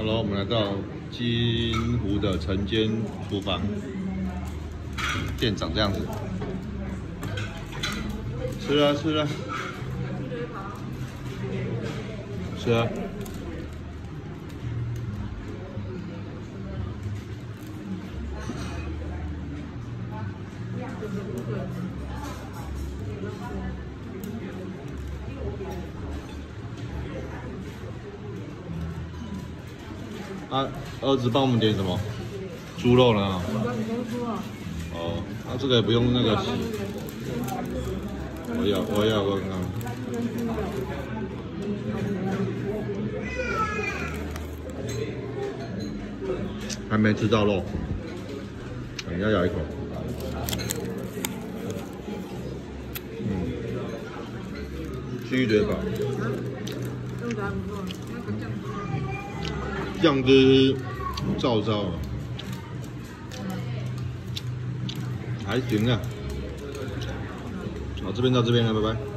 Hello， 我们来到金湖的晨间厨房，店长这样子，吃啊吃啊，吃啊。啊，儿子帮我们点什么？猪肉呢？哦，那这个也不用那个洗。我要看看。还没吃到肉，等一下咬一口。鸡腿堡。酱汁照照，还行啊。好，这边到这边了，拜拜。